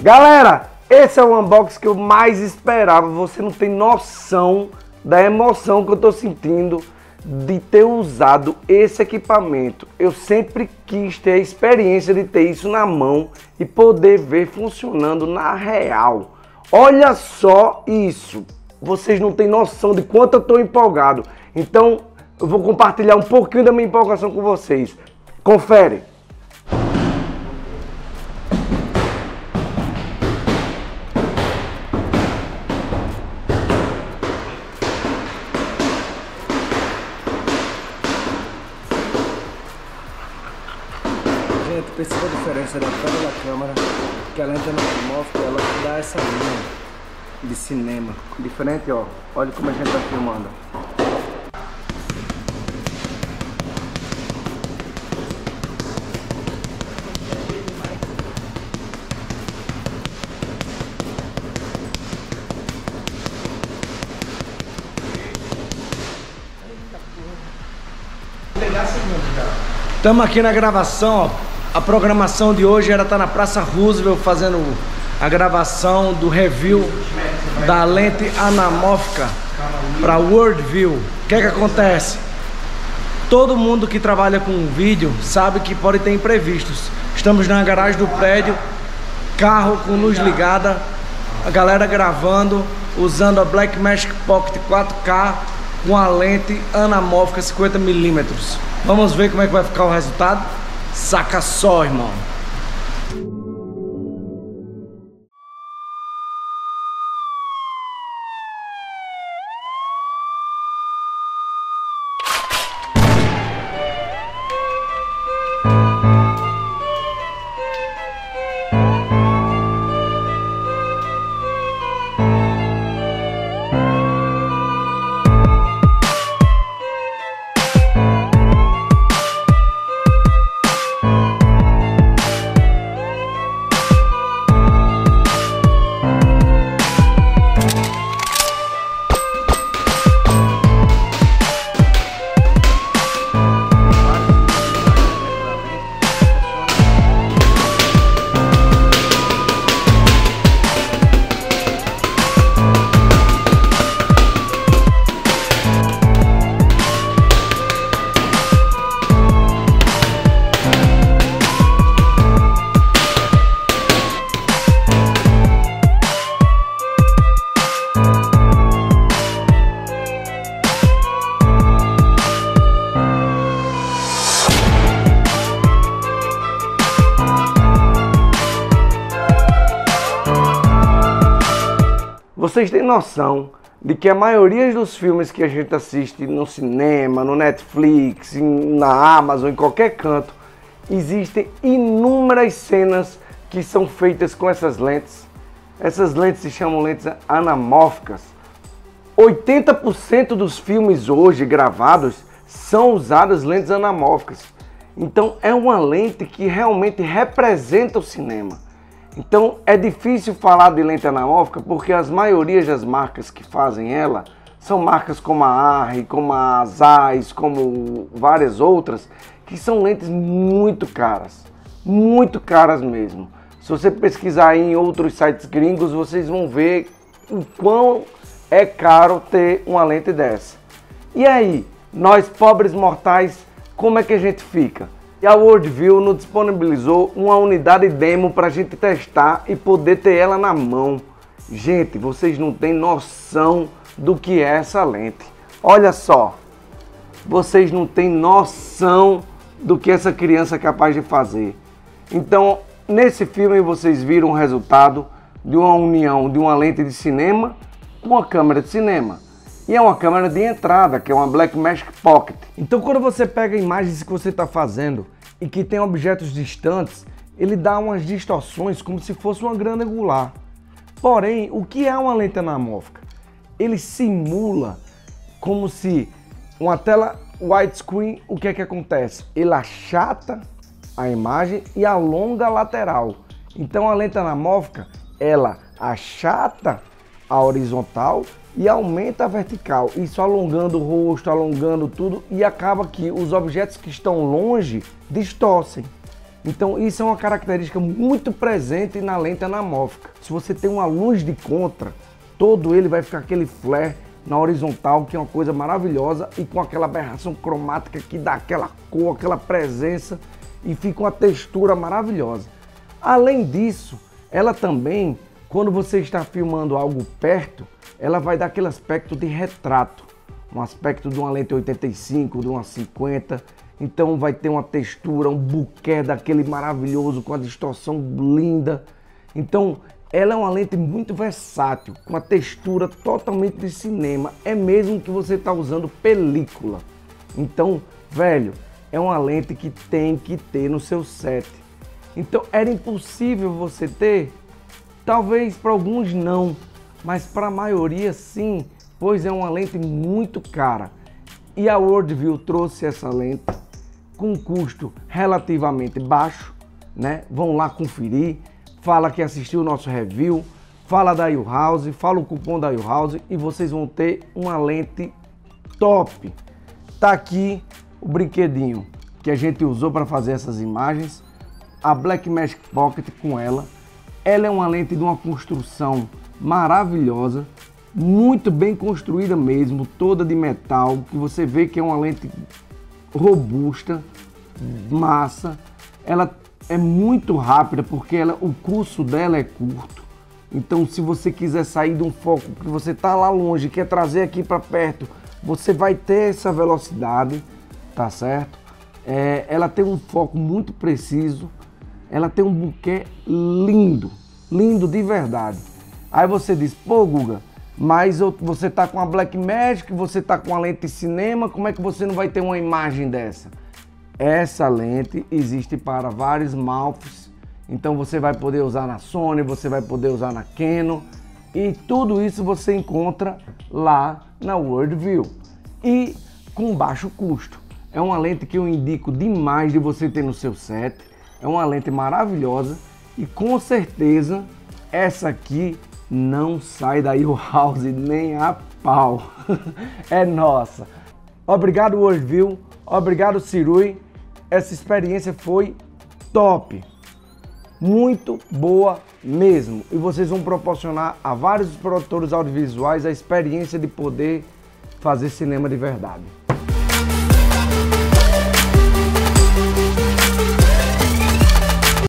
Galera, esse é o unboxing que eu mais esperava. Você não tem noção da emoção que eu tô sentindo de ter usado esse equipamento. Eu sempre quis ter a experiência de ter isso na mão e poder ver funcionando na real. Olha só isso. Vocês não têm noção de quanto eu tô empolgado. Então, eu vou compartilhar um pouquinho da minha empolgação com vocês. Confere. Gente, perceba a diferença da tela da câmera, que a lente anamórfica, ela dá essa linha de cinema. Diferente, ó. Olha como a gente tá filmando. Estamos aqui na gravação, ó. A programação de hoje era estar na Praça Roosevelt fazendo a gravação do review da lente anamórfica para World View. O que é que acontece? Todo mundo que trabalha com vídeo sabe que pode ter imprevistos. Estamos na garagem do prédio, carro com luz ligada, a galera gravando, usando a Blackmagic Pocket 4K com a lente anamórfica 50mm. Vamos ver como é que vai ficar o resultado? Saca só, irmão. Vocês têm noção de que a maioria dos filmes que a gente assiste no cinema, no Netflix, na Amazon, em qualquer canto, existem inúmeras cenas que são feitas com essas lentes. Essas lentes se chamam lentes anamórficas. 80% dos filmes hoje gravados são usadas lentes anamórficas. Então é uma lente que realmente representa o cinema. Então é difícil falar de lente anamórfica porque as maiorias das marcas que fazem ela são marcas como a Arri, como a Zeiss, como várias outras, que são lentes muito caras mesmo. Se você pesquisar aí em outros sites gringos, vocês vão ver o quão é caro ter uma lente dessa. E aí, nós pobres mortais, como é que a gente fica? E a Worldview nos disponibilizou uma unidade demo para a gente testar e poder ter ela na mão. Gente, vocês não têm noção do que é essa lente. Olha só, vocês não têm noção do que essa criança é capaz de fazer. Então, nesse filme vocês viram o resultado de uma união de uma lente de cinema com uma câmera de cinema. E é uma câmera de entrada, que é uma Blackmagic Pocket. Então quando você pega imagens que você está fazendo e que tem objetos distantes, ele dá umas distorções como se fosse uma grana angular. Porém, o que é uma lente anamórfica? Ele simula como se uma tela widescreen, o que é que acontece? Ele achata a imagem e alonga a lateral. Então a lente anamórfica, ela achata a horizontal e aumenta a vertical, isso alongando o rosto, alongando tudo, e acaba que os objetos que estão longe distorcem. Então isso é uma característica muito presente na lente anamórfica. Se você tem uma luz de contra, todo ele vai ficar aquele flare na horizontal, que é uma coisa maravilhosa, e com aquela aberração cromática que dá aquela cor, aquela presença, e fica uma textura maravilhosa. Além disso, ela também, quando você está filmando algo perto, ela vai dar aquele aspecto de retrato, um aspecto de uma lente 85, de uma 50, então vai ter uma textura, um bokeh daquele maravilhoso, com a distorção linda. Então, ela é uma lente muito versátil, com a textura totalmente de cinema, é mesmo que você está usando película. Então, velho, é uma lente que tem que ter no seu set. Então, era impossível você ter? Talvez para alguns não, mas para a maioria sim, pois é uma lente muito cara. E a Worldview trouxe essa lente com um custo relativamente baixo, né? Vão lá conferir, fala que assistiu o nosso review, fala da U-House, fala o cupom da U-House e vocês vão ter uma lente top. Tá aqui o brinquedinho que a gente usou para fazer essas imagens, a Blackmagic Pocket com ela. Ela é uma lente de uma construção maravilhosa, muito bem construída mesmo, toda de metal, que você vê que é uma lente robusta, massa. Ela é muito rápida porque o curso dela é curto. Então, se você quiser sair de um foco que você está lá longe, quer trazer aqui para perto, você vai ter essa velocidade, tá certo? Ela tem um foco muito preciso, ela tem um bokeh lindo, lindo de verdade. Aí você diz, pô Guga, mas você tá com a Blackmagic, você tá com a lente cinema, como é que você não vai ter uma imagem dessa? Essa lente existe para vários mounts, então você vai poder usar na Sony, você vai poder usar na Canon, e tudo isso você encontra lá na Worldview e com baixo custo. É uma lente que eu indico demais de você ter no seu set, é uma lente maravilhosa e com certeza essa aqui não sai da U-House nem a pau. É nossa. Obrigado Worldview, obrigado Sirui, essa experiência foi top, muito boa mesmo, e vocês vão proporcionar a vários produtores audiovisuais a experiência de poder fazer cinema de verdade.